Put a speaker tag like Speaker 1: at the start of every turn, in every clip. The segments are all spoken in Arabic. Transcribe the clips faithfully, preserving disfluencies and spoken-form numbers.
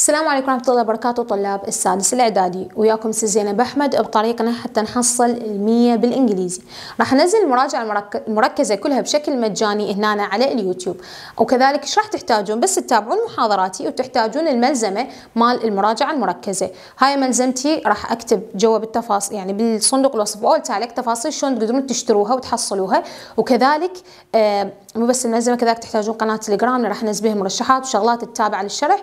Speaker 1: السلام عليكم ورحمة الله وبركاته طلاب السادس الإعدادي، وياكم سي زينب أحمد بطريقنا حتى نحصل المية بالإنجليزي. راح ننزل المراجعة المركزة كلها بشكل مجاني هنا على اليوتيوب، وكذلك ايش راح تحتاجون؟ بس تتابعون محاضراتي وتحتاجون الملزمة مال المراجعة المركزة. هاي ملزمتي راح أكتب جوا بالتفاصيل، يعني بالصندوق الوصف أول تعليق تفاصيل شلون تقدرون تشتروها وتحصلوها، وكذلك آه مو بس الملزمة، كذلك تحتاجون قناة تليجرام اللي راح ننزل بها مرشحات وشغلات تتابع للشرح،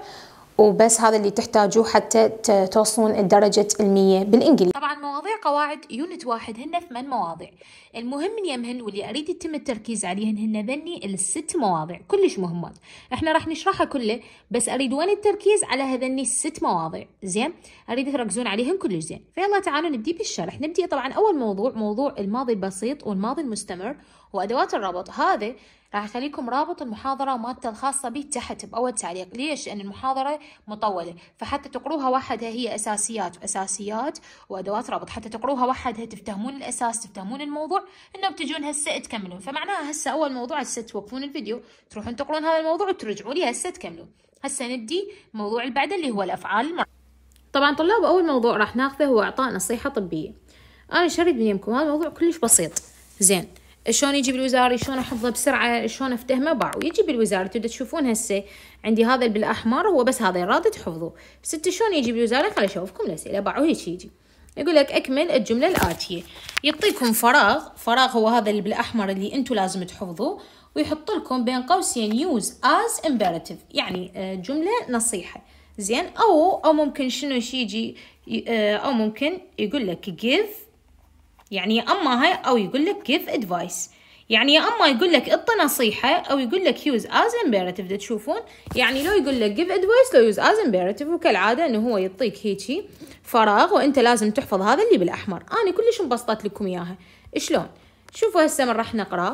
Speaker 1: وبس هذا اللي تحتاجوه حتى توصلون درجة المية بالإنجليزي.
Speaker 2: طبعا مواضيع قواعد يونت واحد هن ثمان مواضيع، المهم يمهن واللي أريد يتم التركيز عليهن هن ذني الست مواضيع كلش مهمات. احنا راح نشرحها كله، بس أريد وين التركيز على هذني الست مواضيع. زين، أريد تركزون عليهم كلش زين. فيلا تعالوا نبدي بالشرح. نبدي طبعا أول موضوع موضوع الماضي البسيط والماضي المستمر وأدوات الربط. هذا راح اخليكم رابط المحاضره مالته الخاصه به تحت باول تعليق. ليش؟ لان المحاضره مطوله، فحتى تقروها وحدها هي اساسيات اساسيات وادوات ربط، حتى تقروها وحدها تفهمون الاساس، تفهمون الموضوع، انه بتجون هسه تكملون. فمعناها هسه اول موضوع هسه توقفون الفيديو تروحون تقرون هذا الموضوع وترجعوا لي هسه تكملون. هسه ندي الموضوع اللي بعده اللي هو الافعال المر... طبعا طلاب اول موضوع راح ناخذه هو اعطاء نصيحه طبيه. انا شريت بينكم هذا الموضوع كلش بسيط. زين، شلون يجي بالوزاري، شلون احفظه بسرعه، شلون افتهمه باعو. يجي بالوزاري تبدا تشوفون هسه عندي هذا بالاحمر هو بس هذا راد تحفظوه. ست شلون يجي بالوزاري؟ خليني اشوفكم الاسئله باعو. هيك يجي يقول لك اكمل الجمله الاتيه، يعطيكم فراغ، فراغ هو هذا اللي بالاحمر اللي انتم لازم تحفظوه، ويحط لكم بين قوسين يوز از امبيراتيف، يعني جمله نصيحه. زين، او او ممكن شنو يجي، او ممكن يقول لك give، يعني يا اما هاي، او يقول لك give advice، يعني يا اما يقول لك اعطي نصيحه، او يقول لك use as imperative. تشوفون يعني لو يقول لك give advice لو use as imperative، وكالعاده انه هو يعطيك هيجي فراغ وانت لازم تحفظ هذا اللي بالاحمر. انا كلش مبسطت لكم اياها. شلون؟ شوفوا هسه من راح نقرا.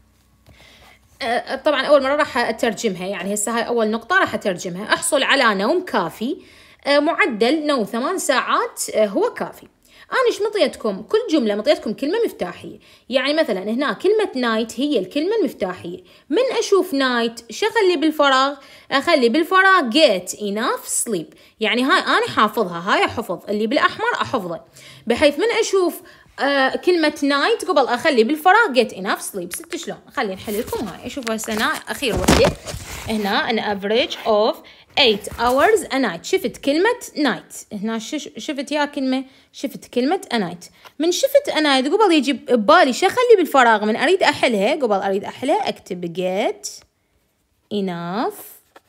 Speaker 2: أه طبعا اول مره راح اترجمها، يعني هسه هاي اول نقطه راح اترجمها. احصل على نوم كافي، أه معدل نوم ثمان ساعات أه هو كافي. أنا إيش مطيتكم؟ كل جملة مطيتكم كلمة مفتاحية. يعني مثلا هنا كلمة نايت هي الكلمة المفتاحية. من أشوف نايت شو أخلي بالفراغ؟ أخلي بالفراغ get enough sleep، يعني هاي أنا حافظها، هاي حفظ اللي بالأحمر أحفظه، بحيث من أشوف آه كلمة نايت قبل أخلي بالفراغ get enough sleep. ست شلون؟ خلي نحل لكم هاي. أشوفوا هسه هنا أخير وحدة، هنا an average of eight hours a night. شفت كلمة night هنا، شفت يا كلمة، شفت كلمة a night. من شفت a night قبل يجي ببالي شو أخلي بالفراغ من أريد أحلها، قبل أريد أحلها أكتب get enough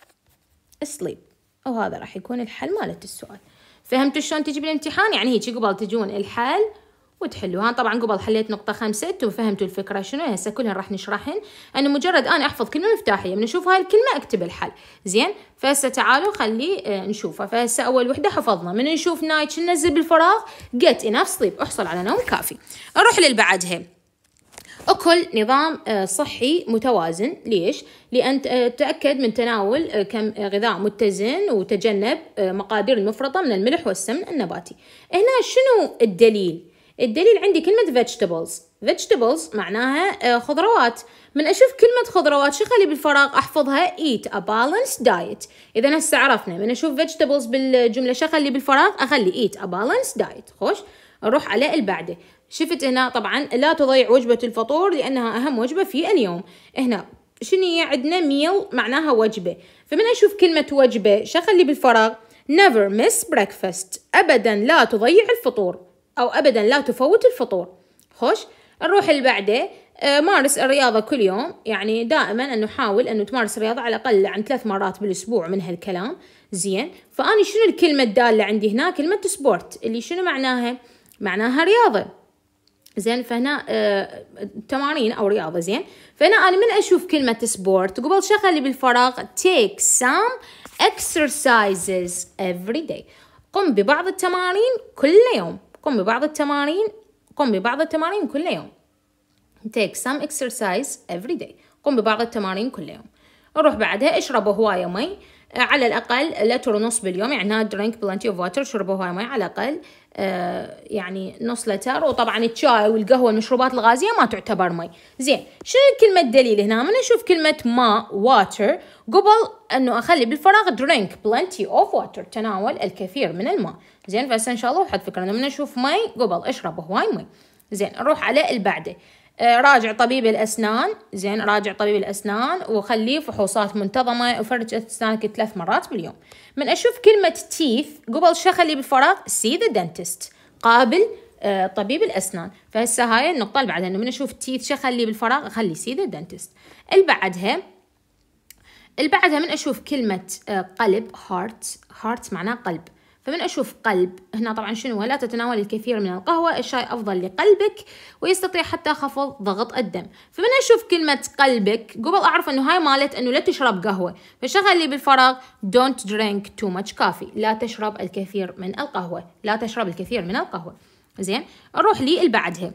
Speaker 2: sleep، وهذا راح يكون الحل مالت السؤال. فهمتوا شلون تجي بالامتحان؟ يعني هيك قبل تجون الحل وتحلوها. طبعا قبل حليت نقطة خمسة، انتم فهمتوا الفكرة شنو. هسه كلهن راح نشرحهن، انه مجرد انا احفظ كلمة مفتاحية من اشوف هاي الكلمة اكتب الحل. زين، فهسه تعالوا خلي اه نشوفها. فهسه اول وحدة حفظنا، من نشوف نايت ننزل بالفراغ get enough sleep، احصل على نوم كافي. نروح للبعدها، أكل نظام صحي متوازن. ليش؟ لأن تأكد من تناول كم غذاء متزن وتجنب مقادير المفرطة من الملح والسمن النباتي. هنا شنو الدليل؟ الدليل عندي كلمة vegetables. vegetables معناها خضروات. من أشوف كلمة خضروات شو خلي بالفراغ أحفظها eat a balanced diet. إذا هسه عرفنا من أشوف vegetables بالجملة شو خلي بالفراغ أخلي eat a balanced diet. خوش، نروح على البعده. شفت هنا طبعا لا تضيع وجبة الفطور لأنها أهم وجبة في اليوم. هنا شنو هي عندنا meal معناها وجبة. فمن أشوف كلمة وجبة شو خلي بالفراغ never miss breakfast، أبدا لا تضيع الفطور، أو أبدا لا تفوت الفطور. خوش، نروح اللي بعده. آه مارس الرياضة كل يوم، يعني دائما أنه حاول أنه تمارس الرياضة على الأقل عن ثلاث مرات بالأسبوع من هالكلام. زين، فأنا شنو الكلمة الدالة عندي هنا؟ كلمة سبورت، اللي شنو معناها؟ معناها رياضة. زين، فهنا آه تمارين أو رياضة. زين، فهنا أنا من أشوف كلمة سبورت قبل شو أخلي بالفراغ take some exercises every day، قم ببعض التمارين كل يوم. قم ببعض التمارين، قم ببعض التمارين كل يوم. take some exercise every day، قم ببعض التمارين كل يوم. نروح بعدها اشربوا هواية مي، على الأقل لتر ونص باليوم، يعني drink plenty of water، شربوا هواية مي على الأقل
Speaker 1: آه يعني نص لتر. وطبعا الشاي والقهوة والمشروبات الغازية ما تعتبر مي. زين، شنو كلمة دليل هنا؟ من نشوف كلمة ماء water قبل انه اخلي بالفراغ drink plenty of water، تناول الكثير من الماء. زين، فهسه ان شاء الله وحد فكرة من نشوف مي قبل اشرب هواي مي. زين، نروح على اللي بعده. آه راجع طبيب الاسنان. زين، راجع طبيب الاسنان وخليه فحوصات منتظمة وفرج اسنانك ثلاث مرات باليوم. من اشوف كلمة teeth قبل شو اخلي بالفراغ see the dentist، قابل آه طبيب الاسنان. فهسه هاي النقطة اللي بعدها، انه من اشوف teeth شو اخلي بالفراغ؟ اخلي see the dentist. اللي بعدها اللي بعدها من اشوف كلمة آه قلب heart. heart معناه قلب. فمن أشوف قلب هنا طبعا شنو؟ لا تتناول الكثير من القهوة، الشاي أفضل لقلبك ويستطيع حتى خفض ضغط الدم. فمن أشوف كلمة قلبك قبل أعرف أنه هاي مالت أنه لا تشرب قهوة، فشغل لي بالفراغ don't drink too much coffee، لا تشرب الكثير من القهوة، لا تشرب الكثير من القهوة. زين، نروح لي اللي بعدها.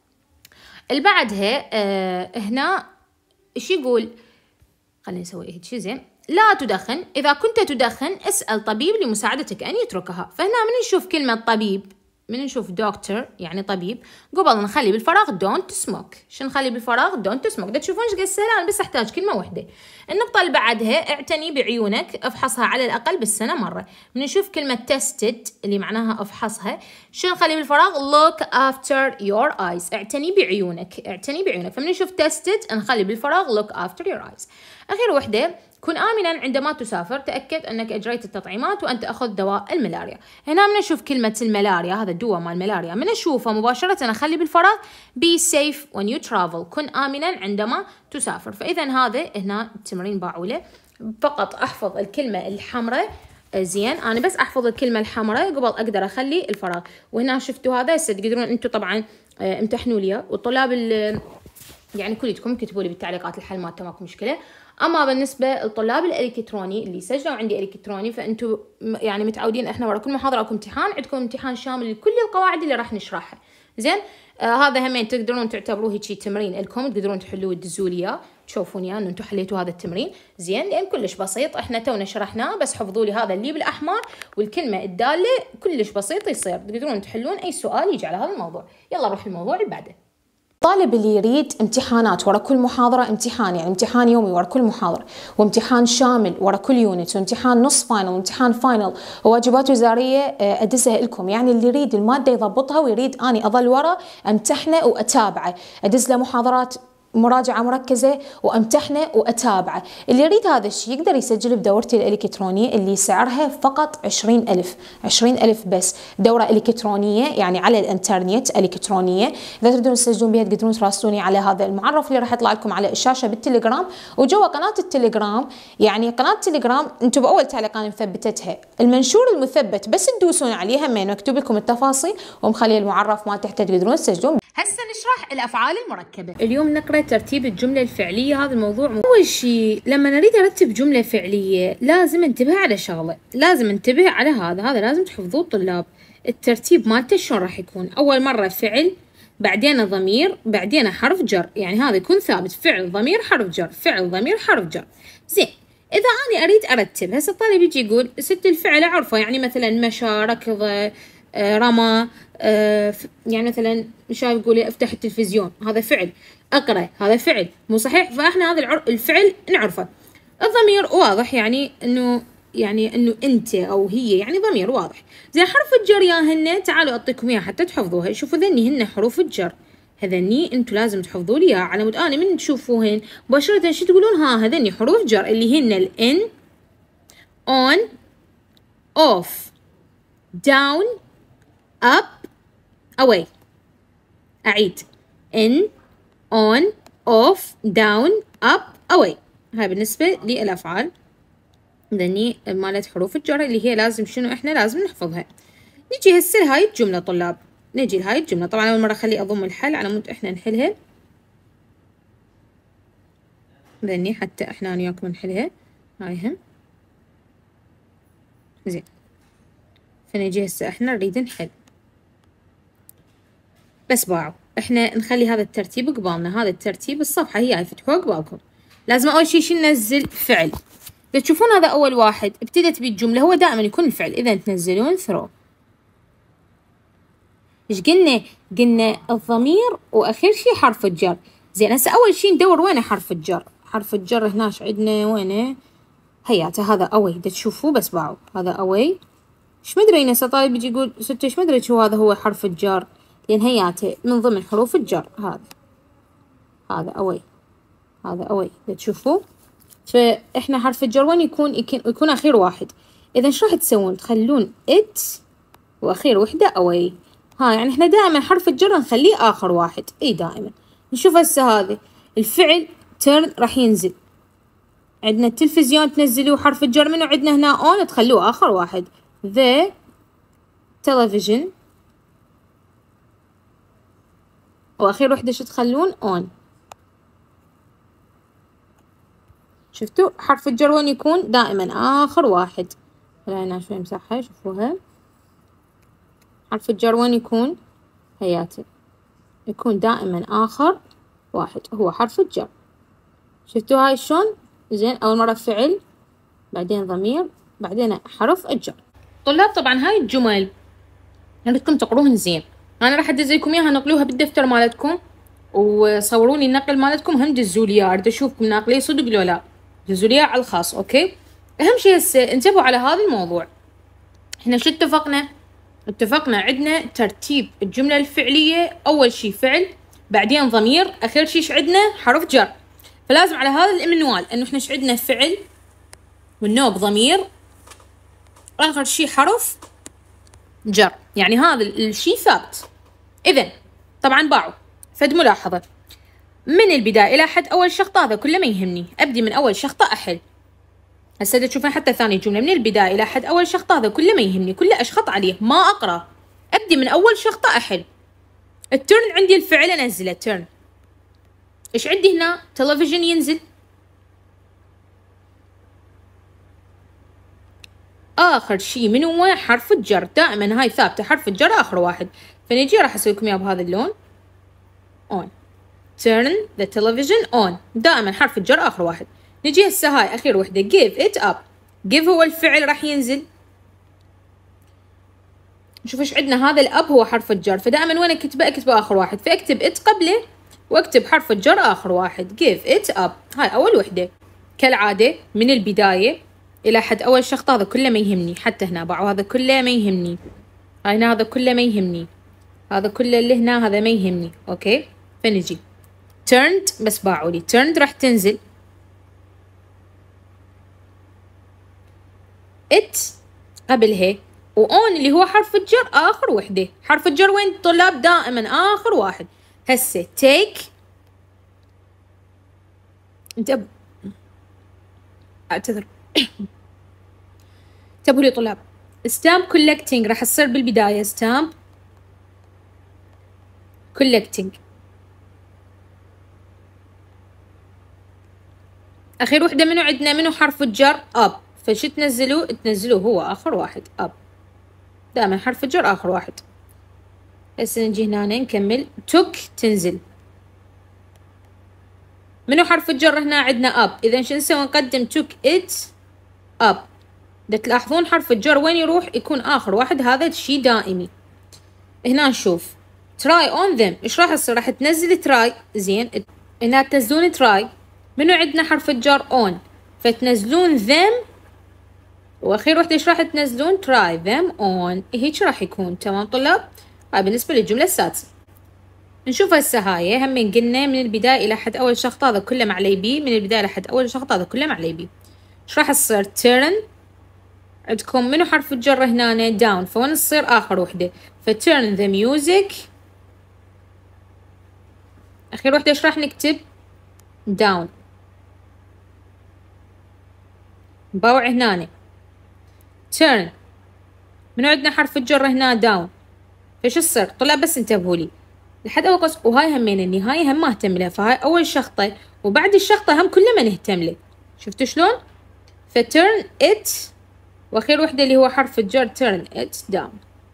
Speaker 1: اللي بعدها آه هنا إيش يقول؟ خلينا نسوي هيك شيء. زين، لا تدخن، إذا كنت تدخن اسأل طبيب لمساعدتك أن يتركها. فهنا من نشوف كلمة طبيب، من نشوف دكتور يعني طبيب، قبل نخلي بالفراغ don't smoke. شو نخلي بالفراغ؟ don't smoke. دا تشوفون ايش قد سهل، أنا بس أحتاج كلمة واحدة. النقطة اللي بعدها اعتني بعيونك، افحصها على الأقل بالسنة مرة. من نشوف كلمة tested اللي معناها افحصها، شو نخلي بالفراغ؟ look after your eyes، اعتني بعيونك، اعتني بعيونك. فمن نشوف tested نخلي بالفراغ look after your eyes. أخير وحدة، كن آمنا عندما تسافر، تأكد أنك أجريت التطعيمات وأن تأخذ دواء الملاريا. هنا من أشوف كلمة الملاريا، هذا الدواء مال الملاريا، من أشوفه مباشرة أخلي بالفراغ be safe when you travel، كن آمنا عندما تسافر. فإذا هذا هنا التمرين باعوله، فقط أحفظ الكلمة الحمراء. زين، أنا بس أحفظ الكلمة الحمراء قبل أقدر أخلي الفراغ. وهنا شفتوا هذا، هسه تقدرون أنتم طبعا امتحنوا لي، والطلاب يعني كلكم كتبوا لي بالتعليقات الحل مالته ماكو مشكلة. اما بالنسبه للطلاب الالكتروني اللي سجلوا عندي الكتروني، فانتم يعني متعودين احنا ورا كل محاضره اكو امتحان، عندكم امتحان شامل لكل القواعد اللي راح نشرحها. زين، آه هذا همين تقدرون تعتبروه هيك تمرين لكم، تقدرون تحلوه تدزوا لي تشوفون يا انه انتم حليتوا هذا التمرين. زين، لان كلش بسيط، احنا تونا شرحناه، بس حفظوا لي هذا اللي بالاحمر والكلمه الداله، كلش بسيط يصير، تقدرون تحلون اي سؤال يجي على هذا الموضوع. يلا نروح الموضوع اللي بعده. الطالب اللي يريد امتحانات ورا كل محاضرة امتحان، يعني امتحان يومي ورا كل محاضرة، وامتحان شامل ورا كل يونت، وامتحان نص فاينل، وامتحان فاينل، وواجبات وزارية أدزها لكم. يعني اللي يريد المادة يضبطها ويريد أني أظل ورا امتحنه وأتابعه، أدز له محاضرات مراجعة مركزة وامتحنه وأتابعه. اللي يريد هذا الشيء يقدر يسجل بدورتي الإلكترونية اللي سعرها فقط عشرين ألف، عشرين ألف بس، دورة إلكترونية يعني على الإنترنت إلكترونية. إذا تريدون تسجلون بها تقدرون تراسلوني على هذا المعرف اللي راح يطلع لكم على الشاشة بالتليجرام، وجوا قناة التليجرام، يعني قناة التليجرام انتم بأول تعليق أنا مثبتتها، المنشور المثبت بس تدوسون عليها همين مكتوب لكم التفاصيل ومخلي المعرف ما تحت تقدرون تسجلون.
Speaker 2: هسه نشرح الأفعال المركبة.
Speaker 1: اليوم نقرأ ترتيب الجملة الفعلية. هذا الموضوع أول شيء لما نريد أرتب جملة فعلية لازم انتبه على شغلة، لازم انتبه على هذا هذا لازم تحفظوه الطلاب. الترتيب مالته شلون راح يكون؟ أول مرة فعل، بعدين ضمير، بعدين حرف جر، يعني هذا يكون ثابت، فعل ضمير حرف جر، فعل ضمير حرف جر. زين، إذا أنا أريد أرتب، هسه الطالب يجي يقول ست الفعل أعرفه، يعني مثلا مشى، ركض، رمى، آه يعني مثلا شايف يقول افتح التلفزيون، هذا فعل. اقرا، هذا فعل، مو صحيح؟ فاحنا هذا الفعل نعرفه. الضمير واضح، يعني انه يعني انه انت او هي، يعني ضمير واضح. زين، حرف الجر يا هن تعالوا اعطيكم اياها حتى تحفظوها. شوفوا ذني هن حروف الجر، هذني انتم لازم تحفظوا لي اياها على مود انا من تشوفوهن مباشره شو تقولون؟ ها هذني حروف جر اللي هن الان، اون، اوف، داون، up، away. أعيد in، on، off، down، up، away. هاي بالنسبة للأفعال ذني مالت حروف الجر اللي هي لازم شنو إحنا لازم نحفظها. نجي هسه لهاي الجملة طلاب، نجي لهاي الجملة. طبعا أول مرة خلي أضم الحل على مود إحنا نحلها ذني حتى إحنا وياكم نحلها. هاي هم زين، فنجي هسه إحنا نريد نحل، بس باعوا احنا نخلي هذا الترتيب قبالنا، هذا الترتيب الصفحة هي فتحوها قبالكم. لازم أول شيء شو ننزل؟ فعل. إذا تشوفون هذا أول واحد ابتدت بالجملة، هو دائما يكون الفعل، إذا تنزلون ثرو.
Speaker 2: ايش قلنا؟ قلنا الضمير واخر شي حرف الجر. زين هسه اول شي ندور وين حرف الجر. حرف الجر هناش عندنا وينه؟ هياته هذا اوي، دا تشوفوه بس باعوا هذا اوي. ايش مدري هسه طالب يجي يقول ستة ايش مدري شو هذا هو حرف الجر، لان هياته من ضمن حروف الجر. هذا هذا اوي، هذا اوي دا تشوفوه. فاحنا حرف الجر وين يكون؟ يكون اخير واحد. اذا ايش راح تسوون؟ تخلون ات واخير وحده اوي. ها يعني احنا دائما حرف الجر نخليه اخر واحد. اي دائما. نشوف هسه هذا الفعل ترن راح ينزل عندنا. التلفزيون تنزلوه حرف الجر منه عندنا هنا اون تخلوه اخر واحد. the television واخير وحده شو تخلون؟ اون. شفتوا حرف الجر وين يكون؟ دائما اخر واحد. هنا شوي مسحه شوفوها. حرف الجر وين يكون؟ هياته يكون دائما اخر واحد هو حرف الجر. شفتوا هاي شلون؟ زين اول مره فعل بعدين ضمير بعدين حرف الجر. طلاب طبعا هاي الجمل بدكم تقروهن زين. انا راح ادز لكم اياها نقلوها بالدفتر مالتكم وصوروني النقل مالتكم. هم دزوا لي اياه اريد اشوفكم ناقليه صدق لو لا. دزوا لي اياه على الخاص. اوكي اهم شيء هسه انتبهوا على هذا الموضوع. احنا شو اتفقنا؟ اتفقنا عندنا ترتيب الجملة الفعلية اول شي فعل بعدين ضمير اخر شي ايش عندنا؟ حرف جر. فلازم على هذا المنوال انه احنا ايش عندنا؟ فعل والنوب ضمير اخر شي حرف جر. يعني هذا الشي ثابت. اذا طبعا باعوا فد ملاحظة من البداية الى حد اول شخطة هذا كله ما يهمني. ابدي من اول شخطة احل. هسه تشوفون حتى ثاني جملة من البداية الى حد اول شخطة هذا كله ما يهمني. كله اشخط عليه ما اقرا. ابدي من اول شخطة احل. الترن عندي الفعل انزله ترن. ايش عندي هنا؟ تلفزيون ينزل. اخر شي من هو؟ حرف الجر. دائما هاي ثابته حرف الجر اخر واحد. فنجي راح اسوي لكم اياه بهذا اللون on. turn the television on. دائما حرف الجر اخر واحد. نجي هسه هاي اخير وحده give it up. give هو الفعل راح ينزل. نشوف ايش عندنا. هذا الاب هو حرف الجر فدائما وين اكتبه؟ اكتبه اخر واحد. فاكتب it قبله واكتب حرف الجر اخر واحد. give it up. هاي اول وحده. كالعاده من البدايه الى حد اول شخط هذا كله ما يهمني. حتى هنا باعوا هذا كله ما يهمني. هاي هنا هذا كله ما يهمني. هذا كله اللي هنا هذا ما يهمني. اوكي فنجي turned بس باعوا لي turned راح تنزل. it قبلها وon اللي هو حرف الجر اخر وحده. حرف الجر وين طلاب؟ دائما اخر واحد. هسه take انتبهوا اعتذر انتبهوا لي طلاب. stamp collecting راح تصير بالبداية stamp collecting. اخير وحدة منو عندنا؟ منو حرف الجر؟ up. فشو تنزلوا؟ تنزلوه هو اخر واحد up. دائما حرف الجر اخر واحد. هسه نجي هنا نكمل took تنزل. منو حرف الجر هنا؟ عندنا up. اذا شو نسوي؟ نقدم took it up. دا تلاحظون حرف الجر وين يروح؟ يكون اخر واحد. هذا الشي دائمي. هنا نشوف try on them. ايش راح يصير؟ راح تنزل try. زين هنا تنزلون try. منو عندنا حرف الجر؟ on. فتنزلون them واخير وحده ايش راح تنزلون؟ try them on. هيك راح يكون. تمام طلاب؟ هاي بالنسبه للجمله السادسه. نشوف هسه هاي هم قلنا من البدايه الى حد اول شخط هذا كله معلي بي. من البدايه لحد اول شخط هذا كله معلي بي. ايش راح تصير؟ turn. عندكم منو حرف الجر هنا؟ down. فوين تصير؟ اخر وحده. فتurn the music. اخير وحده ايش راح نكتب؟ down. باوع هنا turn. منو عندنا حرف الجر هنا؟ down. فايش تصير طلاب؟ بس انتبهوا لي لحد اول قص. وهاي همين النهايه هم ما اهتم لها. فهاي اول شخطه وبعد الشخطه هم كله ما نهتم له. شفتوا شلون؟ فتurn it واخير وحده اللي هو حرف الجر turn it down.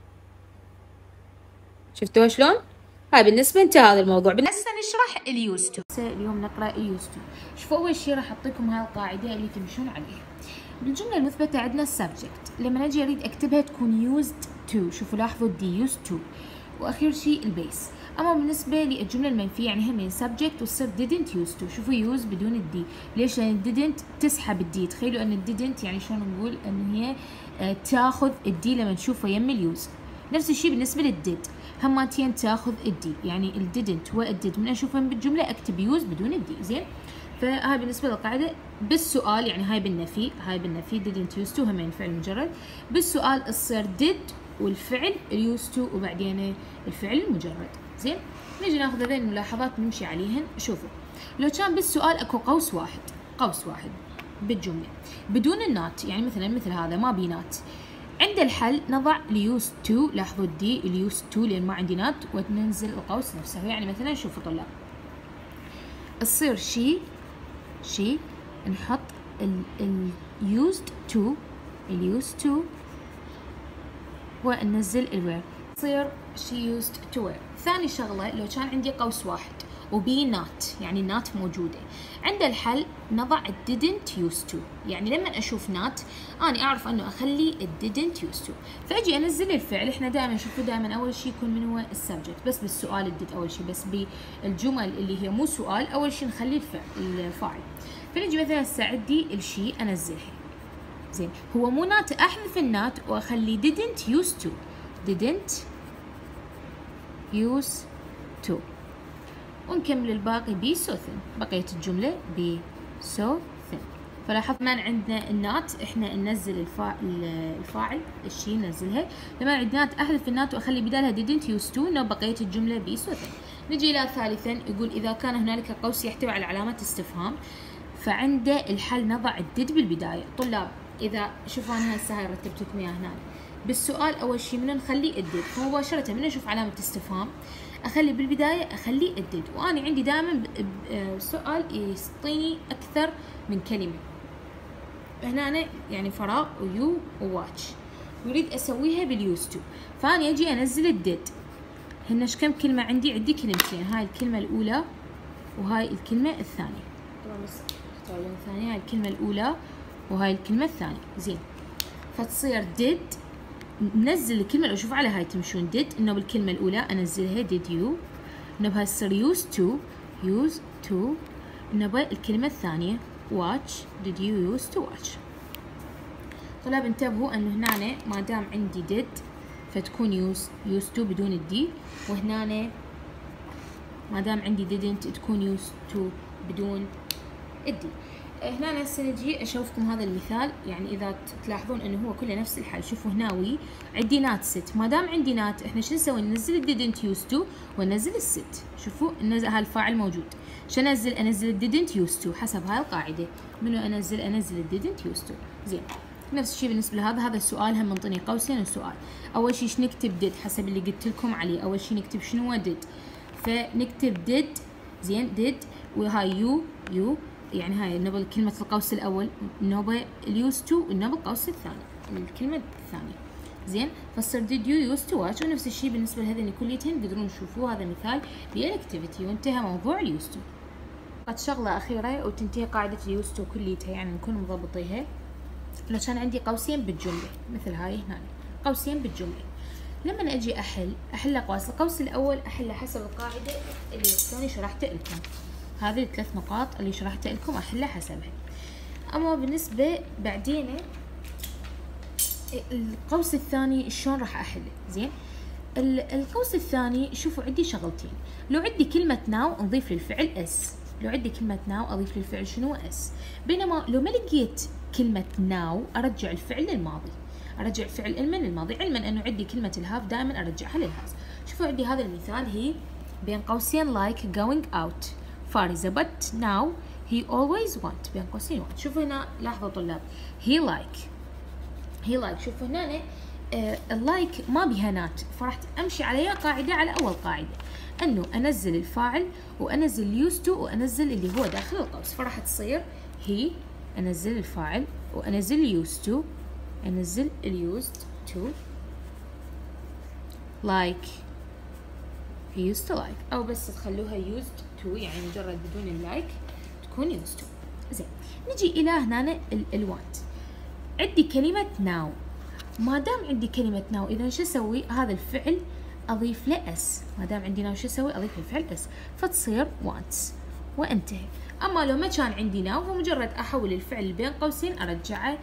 Speaker 2: شفتوها شلون؟ هاي بالنسبه انتهى هذا الموضوع. هسه نشرح اليوز تو.
Speaker 1: اليوم نقرا اليوز تو. شوفوا اول شيء راح اعطيكم هاي القاعده اللي تمشون عليها. بالجمله المثبته عندنا السبجكت. لما اجي اريد اكتبها تكون used to. شوفوا لاحظوا دي used to.
Speaker 2: واخير شيء البيس. اما بالنسبه للجمله المنفيه يعني هم subject والصير didn't used to. شوفوا use بدون الدي، ليش؟ لان didn't تسحب الدي. تخيلوا ان didn't يعني شلون نقول ان هي آه تاخذ الدي لما نشوفه يم اليوز. نفس الشيء بالنسبه للديد، هماتين تاخذ الدي، يعني الديدنت والديد من اشوفهم بالجمله اكتب يوز بدون الدي. زين، فهاي بالنسبه للقاعده. بالسؤال يعني هاي بالنفي، هاي بالنفي didn't used to همين فعل مجرد. بالسؤال تصير did والفعل اليوز تو وبعدين الفعل المجرد. زين، نجي ناخذ هذين الملاحظات نمشي عليهن. شوفوا، لو كان بالسؤال اكو قوس واحد، قوس واحد بالجمله بدون النات، يعني مثلا مثل هذا ما بي نات، عند الحل نضع اليوز تو. لاحظوا الدي اليوز تو لان ما عندي نات، وننزل القوس نفسه. يعني مثلا شوفوا طلاب، تصير شي شي نحط ال used to ال used to وننزل الوير، تصير she used to wear. ثاني شغلة، لو كان عندي قوس واحد وبي نات، يعني نات موجودة، عند الحل نضع didn't used to. يعني لما أشوف نات أنا أعرف أنه أخلي didn't used to، فأجي أنزل الفعل. إحنا دائما شوفوا دائما أول شيء يكون من هو السبجكت، بس بالسؤال الديد أول شيء، بس بالجمل اللي هي مو سؤال أول شيء نخلي الفعل الفاعل. فنجي مثلا هسه عندي الشيء أنزلها. زين، هو مو نات، أحذف النات وأخلي didn't used to didn't use to، ونكمل الباقي ب so thin. بقية الجملة ب so thin. فلاحظ ما عندنا النات، احنا ننزل الفاعل الفاعل الشيء ننزلها. لما عندنا نات احذف النات واخلي بدالها didn't use to، انه بقية الجملة ب so thin. نجي الى ثالثا، يقول اذا كان هنالك قوس يحتوي على علامات استفهام فعنده الحل نضع الديد بالبداية. طلاب اذا شوفوا انا هسه هاي رتبت لكم اياها هنا بالسؤال، اول شيء من نخلي الديد، فمباشرة من اشوف علامة استفهام اخلي بالبداية اخلي الديد. وانا عندي دائما سؤال يعطيني اكثر من كلمة، هنا أنا يعني فراغ ويو وواتش، يريد اسويها باليوز تو، فاني اجي انزل الديد. هنا كم كلمة عندي؟ عندي كلمتين، هاي الكلمة الاولى وهاي الكلمة الثانية. طبعا بس اختار الثانية، هاي الكلمة الاولى وهاي الكلمة الثانية. زين، فتصير ديد ننزل الكلمة اللي اشوف على هاي تمشون ديد، انه بالكلمة الاولى انزلها ديد يو، انه بهاي تصير يوز تو يوز تو، انه بالكلمة الثانية واتش did you use to watch. طلاب انتبهوا انه هنا ما دام عندي did فتكون يوز يوز تو بدون الدي، وهنا ما دام عندي didn't تكون يوز تو بدون الدي. هنا هسه نجي اشوفكم هذا المثال، يعني اذا تلاحظون انه هو كله نفس الحل. شوفوا هناوي عندي نات ست، ما دام عندي نات احنا شو نسوي؟ ننزل didn't use to وننزل الست. شوفوا ننزل هالفاعل موجود، شو انزل؟ انزل didn't use to حسب هاي القاعده. منو انزل؟ انزل didn't use to. زين، نفس الشيء بالنسبه لهذا، هذا السؤال هم منطيني قوسين وسؤال. اول شيء نكتب did حسب اللي قلت لكم عليه، اول شيء نكتب شنو هو did، فنكتب did. زين، did وهاي يو يو، يعني هاي نبل كلمة القوس الأول، نوبة اليوز تو، النوبة القوس الثاني الكلمة الثانية. زين، فصير did you use to watch. ونفس الشيء بالنسبة لهذين كليتين تقدرون تشوفوا هذا مثال للأكتيفيتي، وانتهى موضوع اليوز تو. قد شغلة أخيرة وتنتهي قاعدة اليوز تو كليتها، يعني نكون مضبطيها. لو كان عندي قوسين بالجملة مثل هاي هنا، قوسين بالجملة، لما أجي أحل أحل أقواس. القوس الأول أحله حسب القاعدة اللي توني شرحت لكم، هذه الثلاث نقاط اللي شرحت لكم أحلها حسبها. أما بالنسبة بعدين القوس الثاني شلون راح أحله؟ زين، القوس الثاني شوفوا عندي شغلتين. لو عندي كلمة ناو نضيف للفعل اس، لو عندي كلمة ناو أضيف للفعل شنو؟ اس. بينما لو ما لقيت كلمة ناو أرجع الفعل للماضي، أرجع الفعل علما للماضي، علما أنه عندي كلمة الهاف دائما أرجعها للهاز. شوفوا عندي هذا المثال هي بين قوسين like going out فارزة، but now he always want بين قوسين want. شوفوا هنا لاحظوا طلاب he like he like شوفوا هنا اللايك uh, ما بها نات، فرحت امشي عليها قاعدة على اول قاعدة انه انزل الفاعل وانزل used to وانزل اللي هو داخل القوس، فراح تصير he انزل الفاعل وانزل used to انزل used to like he used to like، او بس تخلوها used to يعني مجرد بدون اللايك تكون used to. زين، نجي الى هنا الوانت. عندي كلمة now، ما دام عندي كلمة now اذا شو اسوي؟ هذا الفعل أضيف له اس، ما دام عندي ناو شو أسوي؟ أضيف الفعل اس، فتصير wants وانتهى. أما لو ما كان عندي ناو فمجرد أحول الفعل بين قوسين أرجعه،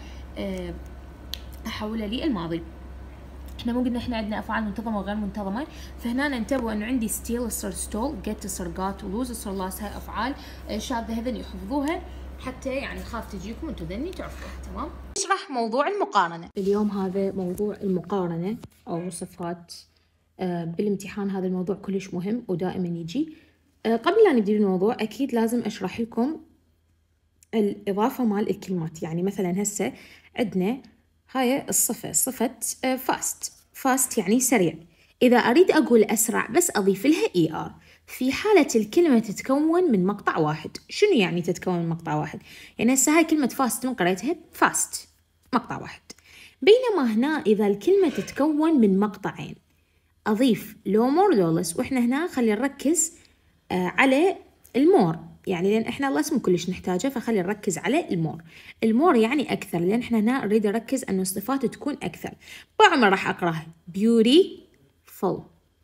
Speaker 2: أحوله للماضي. احنا مو قلنا احنا عندنا افعال منتظمه وغير منتظمه، فهنا انتبهوا انه عندي ستيل يصير ستول، جيت يصير جات، ولوز يصير لاس، هاي افعال شاذه هذن يحفظوها حتى يعني خاف تجيكم انتم ذني تعرفوها. تمام.
Speaker 1: نشرح موضوع المقارنه
Speaker 2: اليوم. هذا موضوع المقارنه او صفات آه بالامتحان. هذا الموضوع كلش مهم ودائما يجي. آه قبل لا نبدي بالموضوع اكيد لازم اشرح لكم الاضافه مال الكلمات. يعني مثلا هسه عندنا هاي الصفة، صفة فاست. فاست يعني سريع. إذا أريد أقول أسرع بس أضيف لها إي آر. في حالة الكلمة تتكون من مقطع واحد. شنو يعني تتكون من مقطع واحد؟ يعني هسه هاي كلمة فاست من قريتها فاست مقطع واحد. بينما هنا إذا الكلمة تتكون من مقطعين أضيف لو مور لو لس. وإحنا هنا خلي نركز آه على المور، يعني لأن إحنا لس مو كلش نحتاجه، فخلي نركز على المور. المور يعني أكثر، لأن إحنا هنا نريد نركز أنه الصفات تكون أكثر. بعمر راح أقرأها beautiful،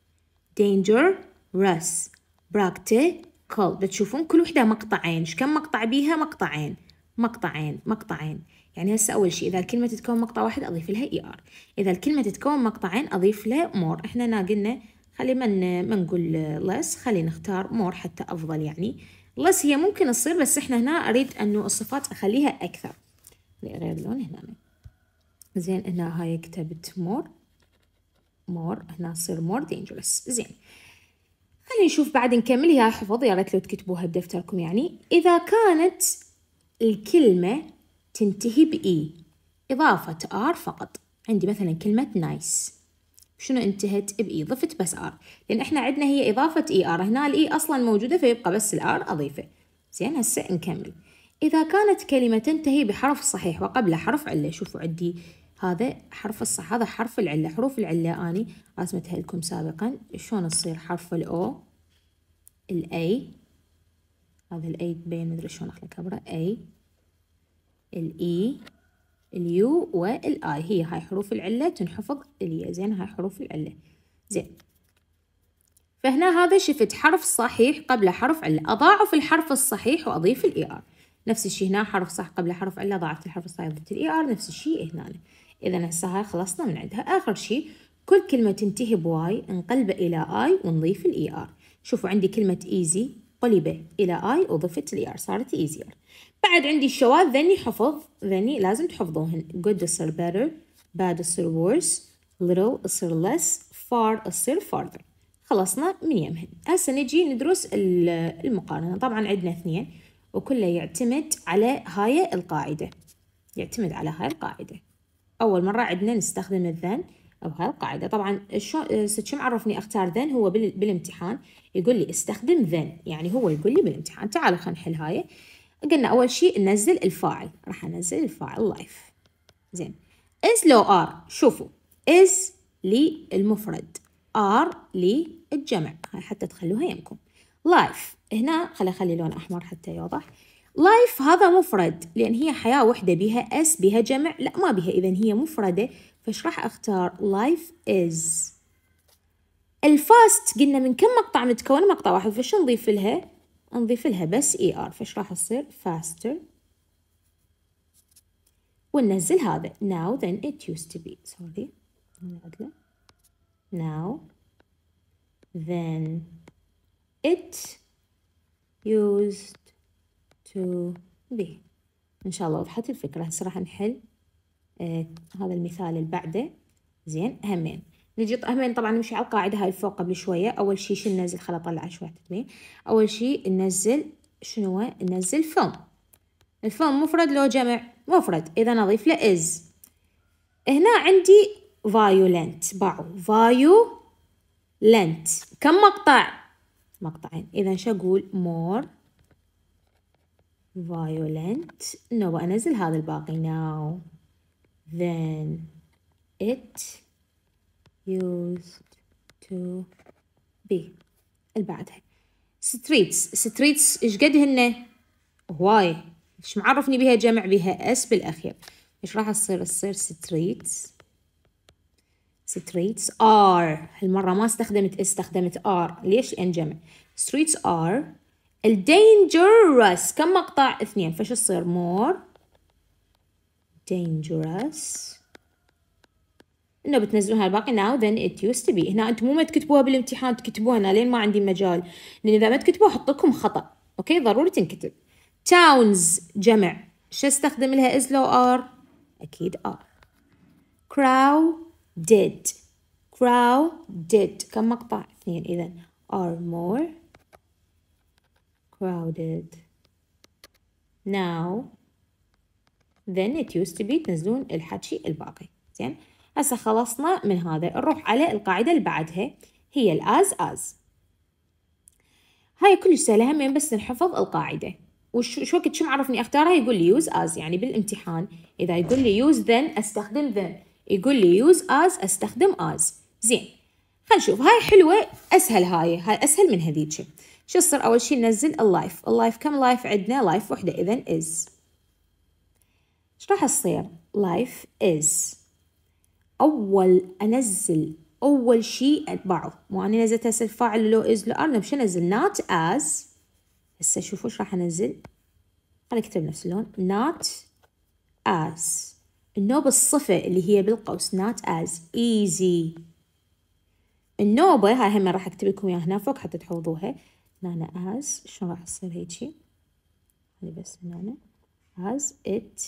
Speaker 2: dangerous، practical. بتشوفون كل وحدة مقطعين. إيش كم مقطع بيها؟ مقطعين مقطعين مقطعين. يعني هسه أول شيء إذا الكلمة تتكون مقطع واحد أضيف لها إي آر. إذا الكلمة تتكون مقطعين أضيف لها مور. إحنا هنا قلنا خلي من ما نقول less، خلي نختار مور حتى أفضل. يعني less هي ممكن تصير، بس إحنا هنا أريد أنه الصفات أخليها أكثر. غير لون هنا. زين هنا هاي كتبت مور مور، هنا تصير مور dangerous. زين خلينا نشوف بعد نكمل. يا حفظ يا ريت لو تكتبوها بدفتركم. يعني إذا كانت الكلمة تنتهي بإي إضافة آر فقط. عندي مثلا كلمة نايس، شنو انتهت بإي؟ ضفت بس آر، لأن إحنا عندنا هي إضافة إي آر. هنا الإي أصلا موجودة فيبقى بس الآر أضيفه. زين هسه نكمل. إذا كانت كلمة تنتهي بحرف صحيح وقبل حرف علة. شوفوا عندي هذا حرف الصح، هذا حرف العلة. حروف العلة أني رسمتها لكم سابقا. شلون تصير؟ حرف الأو، الأي، هذا الأي تبين مدري شلون أخلي كبره، أي، الإي، اليو والآي. هي هاي حروف العلة تنحفظ اليا. زين هاي حروف العلة. زين فهنا هذا شفت حرف صحيح قبل حرف علة، أضاعف الحرف الصحيح وأضيف الإي آر. نفس الشيء هنا حرف صح قبل حرف علة، ضاعفت الحرف الصحيح وضفت الإي آر. نفس الشيء هنا. إذا هسه هاي خلصنا من عندها. آخر شيء كل كلمة تنتهي بواي نقلبه إلى آي ونضيف الإي آر. شوفوا عندي كلمة إيزي قلبه إلى آي وضفت الإي آر صارت إيزير. بعد عندي الشواذ ذني حفظ، ذني لازم تحفظوهن. good يصير better، bad يصير worse، little يصير less، far يصير farther. خلصنا من يمهن. هسه نجي ندرس المقارنة. طبعا عندنا اثنين وكله يعتمد على هاي القاعدة، يعتمد على هاي القاعدة. أول مرة عندنا نستخدم الذن أو هاي القاعدة. طبعا شو شو معرفني أختار ذن؟ هو بالامتحان يقول لي استخدم ذن، يعني هو يقول لي بالامتحان. تعالوا خلينا نحل هاي. قلنا أول شيء ننزل الفاعل، راح أنزل الفاعل life. زين is لو are. شوفوا is للمفرد، are للجمع. هاي حتى تخلوها يمكم. life هنا خلي أخلي لون أحمر حتى يوضح. life هذا مفرد لأن هي حياة وحدة، بها اس بها جمع؟ لا ما بها، إذن هي مفردة. فايش راح أختار؟ life is. الفاست قلنا من كم مقطع متكون؟ مقطع واحد. فايش نضيف لها؟ نضيف لها بس اي ار. فايش راح تصير؟ faster. وننزل هذا now than it used to be. sorry now than it used to be. ان شاء الله وضحت الفكرة. هسه راح نحل آه هذا المثال اللي بعده. زين همين نجي همين طبعا نمشي على القاعدة هاي فوق قبل شوية. أول شيء شو ننزل؟ خل أطلع شوية تدوين. أول شيء ننزل شنو هو؟ ننزل فيلم. الفيلم مفرد لو جمع؟ مفرد، إذا نضيف له is. هنا عندي violent، باعوا violent كم مقطع؟ مقطعين. إذا شو أقول؟ more violent. نو أنزل هذا الباقي now then it used to be. اللي بعدها streets. streets ايش قد هن؟ هواي. ايش معرفني بها جمع؟ بها اس بالاخير. ايش راح تصير؟ تصير streets. streets are. هالمرة ما استخدمت استخدمت are. ليش؟ لأن جمع. streets are dangerous. كم مقطع؟ اثنين. فش تصير؟ more dangerous. إنه بتنزلون هالباقي now than it used to be. هنا أنتم مو ما تكتبوها بالامتحان تكتبوها هنا لين ما عندي مجال، لأن إذا ما تكتبوها أحط لكم خطأ. أوكي ضروري تنكتب. towns جمع. شو استخدم لها is لو are؟ أكيد are. crowded. crowded كم مقطع؟ اثنين. إذا are more crowded now than it used to be. تنزلون الحكي الباقي. زين هسه خلصنا من هذا. نروح على القاعدة اللي بعدها هي الأز أز. هاي كلش سهلة همين بس نحفظ القاعدة. وش شو وقت شو معرفني أختارها؟ يقول لي use as يعني بالامتحان إذا يقول لي use then أستخدم then، يقول لي use as أستخدم as. زين خلينا نشوف. هاي حلوة أسهل. هاي هاي أسهل من هذيك. شو يصير؟ أول شي ننزل اللايف. اللايف كم لايف عندنا؟ لايف وحدة إذا is. إيش راح تصير؟ life is. أول أنزل أول شيء أتبعه. مو أنا نزلت هسه الفاعل لو is لو are. مش أنزل not as. هسه شوفوا إيش راح أنزل. خلينا نكتب نفس اللون not as. النوبة الصفة اللي هي بالقوس not as easy. النوبة هاي هم راح أكتب لكم إياها هنا فوق حتى تحفظوها. هنا as شلون راح تصير هيجي؟ هذي بس هنا as it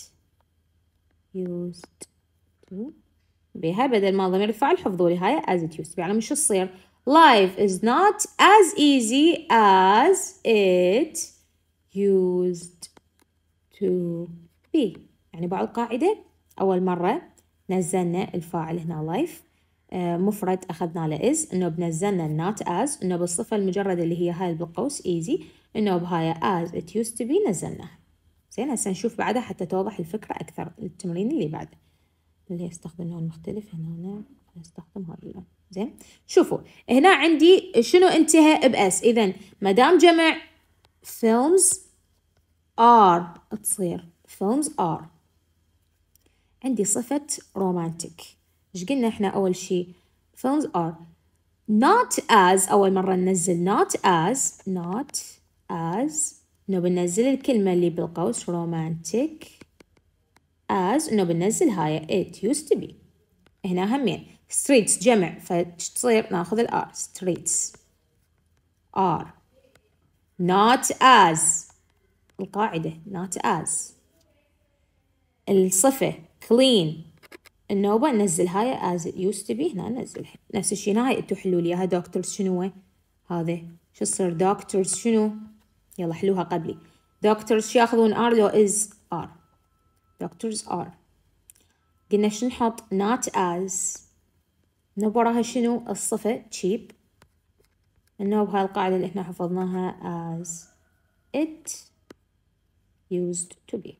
Speaker 2: used to. بها بدل ما ضمير الفاعل حفظوا لي هاي as it used to be. على مش تصير life is not as easy as it used to be. يعني بعد القاعدة أول مرة نزلنا الفاعل هنا life آه مفرد أخذنا له is. إنه بنزلنا not as. إنه بالصفة المجردة اللي هي هاي بالقوس easy. إنه بهاي as it used to be نزلناها. زين هسه نشوف بعدها حتى توضح الفكرة أكثر. التمرين اللي بعده اللي يستخدم لون مختلف هنا هنا نستخدم هذا اللون. زين شوفوا هنا عندي شنو انتهى بأس. إذا ما دام جمع films are تصير films are. عندي صفة romantic. إيش قلنا إحنا أول شيء؟ films are not as. أول مرة ننزل not as not as. إنه بننزل الكلمة اللي بالقوس romantic as. إنه بننزل هاي it used to be. هنا همين streets جمع فتصير ناخذ ال are streets are not as. القاعدة not as. الصفة clean النوبة ننزل هاي as it used to be. هنا ننزلها نفس الشيء. هاي انتو حلوا لي هاي doctors شنو هو هذا؟ شو تصير doctors شنو؟ يلا حلوها قبلي. doctors شو ياخذون are لو is are. doctors are. قلنا شو نحط not as. نوب وراها شنو؟ الصفة cheap. النوب هاي القاعدة اللي احنا حفظناها as it used to be.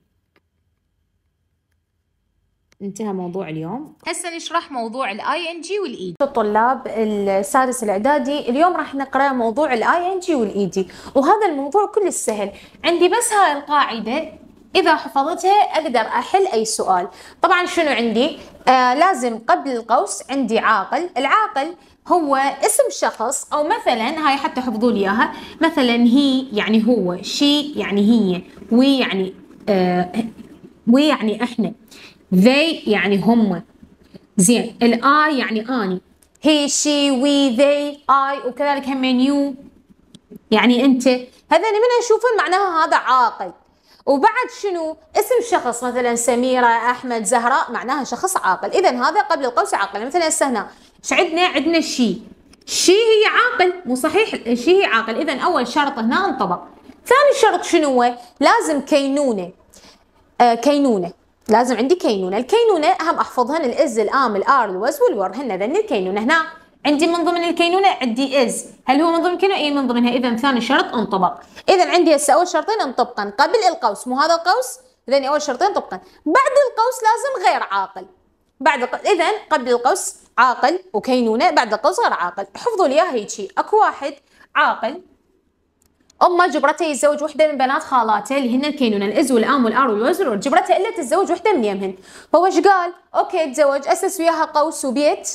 Speaker 2: انتهى موضوع اليوم.
Speaker 1: هسه نشرح موضوع الاي ان جي والاي دي. الطلاب السادس الاعدادي اليوم راح نقرا موضوع الاي ان جي والاي دي، وهذا الموضوع كلش سهل. عندي بس هاي القاعده اذا حفظتها اقدر احل اي سؤال. طبعا شنو عندي؟ آه لازم قبل القوس عندي عاقل. العاقل هو اسم شخص، او مثلا هاي حتى حفظوا لي اياها. مثلا هي يعني هو، شي يعني هي، وي يعني آه وي يعني احنا، they يعني هم. زين الآي يعني أني، he she we they I، وكذلك همين you يعني أنت. هذا من نشوفه معناها هذا عاقل. وبعد شنو؟ اسم شخص مثلا سميرة أحمد زهراء معناها شخص عاقل. إذا هذا قبل القوس عاقل. مثلا هسه هنا ايش عندنا؟ عندنا شي. شي هي عاقل مو صحيح؟ شي هي عاقل. إذا أول شرط هنا انطبق. ثاني شرط شنو هو؟ لازم كينونة. آه كينونة لازم عندي كينونة. الكينونة أهم أحفظهن الإز الآم الآر الوز والور. هن ذن الكينونة. هنا عندي من ضمن الكينونة عندي إز. هل هو من ضمن الكينونة؟ إيه من ضمنها. إذا ثاني شرط انطبق. إذا عندي هسه أول شرطين انطبقن قبل القوس. مو هذا القوس؟ إذا أول شرطين انطبقن. بعد القوس لازم غير عاقل. بعد الق... إذا قبل القوس عاقل وكينونة، بعد القوس غير عاقل. احفظوا لي إياها هيجي. أكو واحد عاقل أمه جبرته يتزوج وحدة من بنات خالاته اللي هن الكينونة الإز والآم والآر والوز والور. جبرته إلا تتزوج وحدة من يمهن. هو إيش قال؟ أوكي تزوج، أسس وياها قوس وبيت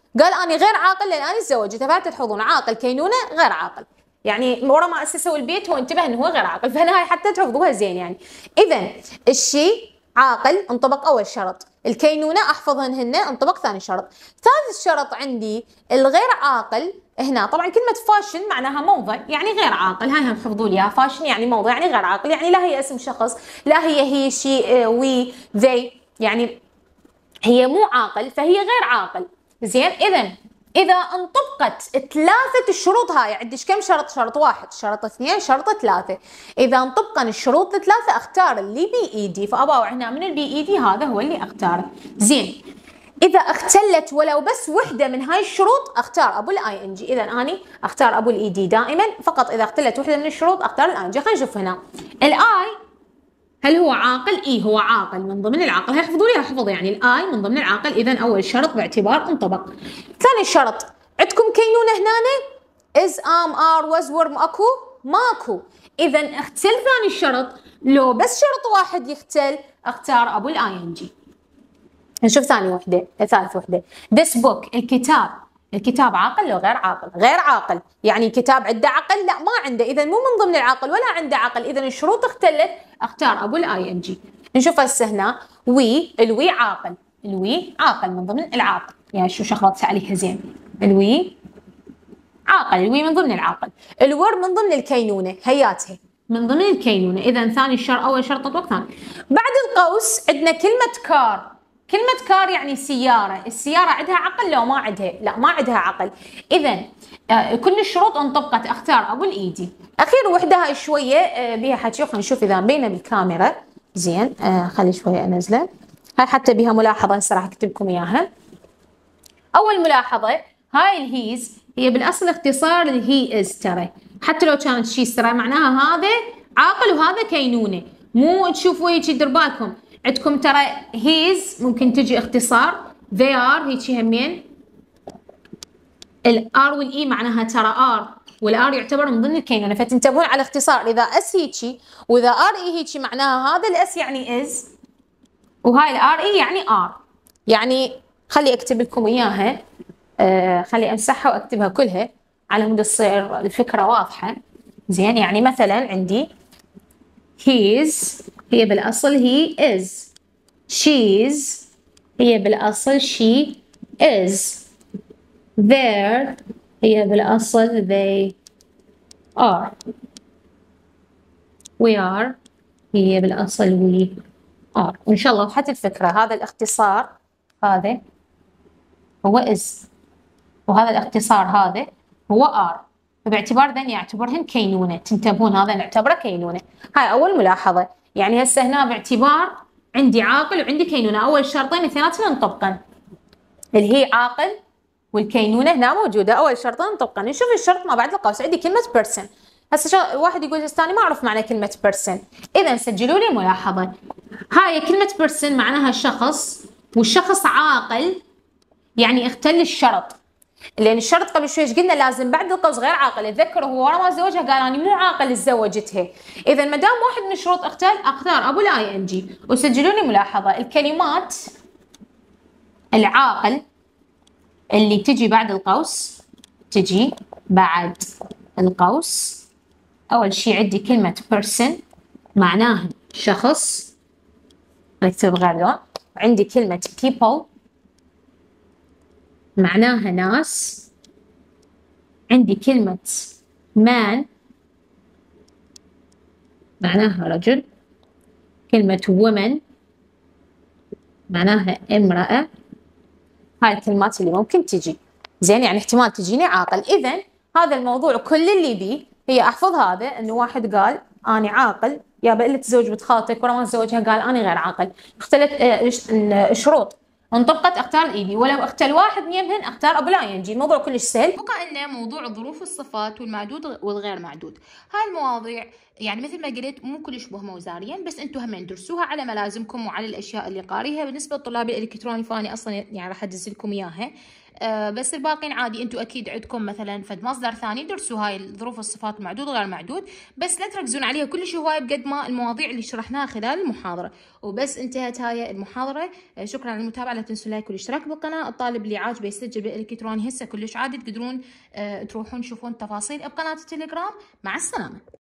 Speaker 1: قال أنا غير عاقل لأن أنا تزوجت، فهذا تحفظون عاقل كينونة غير عاقل، يعني ورا ما أسسوا البيت هو انتبه إنه هو غير عاقل، فهنا هاي حتى تحفظوها زين يعني. إذا الشي عاقل انطبق أول شرط، الكينونة أحفظهن هن انطبق ثاني شرط. ثالث شرط عندي الغير عاقل، هنا طبعا كلمة فاشن معناها موضع يعني غير عاقل، هاي هم حفظوا لي اياها، فاشن يعني موضع يعني غير عاقل، يعني لا هي اسم شخص، لا هي هي شي وي ذي، يعني هي مو عاقل فهي غير عاقل. زين إذا إذا انطبقت ثلاثة الشروط هاي، عندش كم شرط؟ شرط واحد، شرط اثنين، شرط ثلاثة. إذا انطبقن الشروط الثلاثة أختار اللي بي إي دي، فأباوع هنا من البي إي دي هذا هو اللي أختاره. زين إذا اختلت ولو بس وحدة من هاي الشروط أختار أبو الآي إن جي، إذا أني أختار أبو الإي دي دائما، فقط إذا اختلت وحدة من الشروط أختار الآي إن جي. خلينا نشوف هنا الآي هل هو عاقل؟ إي هو عاقل من ضمن العاقل، هاي حفظوا لي حفظ يعني الآي من ضمن العاقل، إذا أول شرط باعتبار انطبق. ثاني شرط عندكم كينونة هنا إز آم آر وز ور أكو ماكو، إذا اختل ثاني الشرط، لو بس شرط واحد يختل أختار أبو الآي إن جي. نشوف ثاني وحدة، ثالث وحدة this book الكتاب، الكتاب عاقل لو غير عاقل؟ غير عاقل، يعني كتاب عنده عقل؟ لا ما عنده، إذا مو من ضمن العاقل ولا عنده عقل، إذا الشروط اختلت أختار أبو الآي إن جي. نشوف هسه هنا وي، الوي عاقل، الوي عاقل من ضمن العاقل، يعني شو شغلات عليها زين، الوي عاقل، الوي من ضمن العاقل. الور من ضمن الكينونة هياتها من ضمن الكينونة، إذا ثاني شرط أول شرط وقت ثاني. بعد القوس عندنا كلمة كار، كلمة كار يعني سيارة، السيارة عندها عقل لو ما عندها؟ لا ما عندها عقل، إذا آه كل الشروط انطبقت أختار أبو الإيدي. أخير وحدة هاي شوية آه بيها حكي، خلينا نشوف إذا مبينة بالكاميرا زين، آه خلي شوية أنزله، هاي حتى بيها ملاحظة هسه راح أكتب لكم إياها. أول ملاحظة هاي الهيز هي بالأصل اختصار الهي إز، ترى حتى لو كانت شي ترى معناها هذا عاقل وهذا كينونة، مو تشوفوا هيك دير بالكم عندكم ترى هيز ممكن تجي اختصار they are هيجي همين، الار والاي معناها ترى ار، والار يعتبر من ضمن الكينونة، فتنتبهون على الاختصار، اذا اس هيجي واذا ار اي هيجي معناها هذا الاس يعني از وهاي الار اي يعني ار. يعني خلي اكتب لكم اياها، آه خلي امسحها واكتبها كلها على مود تصير الفكرة واضحة. زين يعني مثلا عندي his هي بالأصل he is، she's هي بالأصل she is، there هي بالأصل they are، we are هي بالأصل we are. وإن شاء الله وضحت الفكرة. هذا الاختصار هذا هو is، وهذا الاختصار هذا هو are، فباعتبار ذن يعتبرهن كينونة، تنتبهون هذا نعتبره كينونة. هاي أول ملاحظة، يعني هسه هنا باعتبار عندي عاقل وعندي كينونة، أول شرطين اثنيناتهم انطبقن، اللي هي عاقل والكينونة هنا موجودة، أول شرطين انطبقن. نشوف الشرط ما بعد القوس، عندي كلمة person، هسه واحد يقول استاني ما أعرف معنى كلمة person، إذا سجلوا لي ملاحظة، هاي كلمة person معناها شخص، والشخص عاقل يعني اختل الشرط، لأن الشرط قبل شوي قلنا لازم بعد القوس غير عاقل، تذكروا هو ورا ما تزوجها قال أنا مو عاقل تزوجتها، إذا ما دام واحد من الشروط اختل أختار أبو الآي إن جي. وسجلوا لي ملاحظة، الكلمات العاقل اللي تجي بعد القوس، تجي بعد القوس أول شي عندي كلمة person معناها شخص، نكتب غير لون، عندي كلمة people معناها ناس، عندي كلمة man معناها رجل، كلمة woman معناها امرأة، هاي الكلمات اللي ممكن تجي. زين يعني احتمال تجيني عاقل. إذا هذا الموضوع كل اللي بيه هي أحفظ هذا، إنه واحد قال أنا عاقل، يا بقى تزوج بنت خالتك ورا ما تزوجها قال أنا غير عاقل، اختلت الشروط انطبقت اختار الايدي، ولو اختل واحد من يمهن اختار ابو الآي إن جي. الموضوع كلش سهل.
Speaker 2: بقى لنا موضوع ظروف الصفات والمعدود والغير معدود. هاي المواضيع يعني مثل ما قلت مو كلش مهمه وزاريا، بس انتم هم درسوها على ملازمكم وعلى الاشياء اللي قاريها. بالنسبه للطلاب الالكتروني فاني اصلا يعني راح ادز لكم اياها، أه بس الباقين عادي انتم اكيد عندكم مثلا فد مصدر ثاني درسوا هاي الظروف الصفات معدود وغير معدود، بس لا تركزون عليها كلش هواي بقد ما المواضيع اللي شرحناها خلال المحاضره. وبس انتهت هاي المحاضره. أه شكرا على المتابعه، لا تنسوا اللايك والاشتراك بالقناه. الطالب اللي عاجبه يسجل بالالكتروني هسه كلش عادي، تقدرون أه تروحون تشوفون تفاصيل بقناه التليجرام. مع السلامه.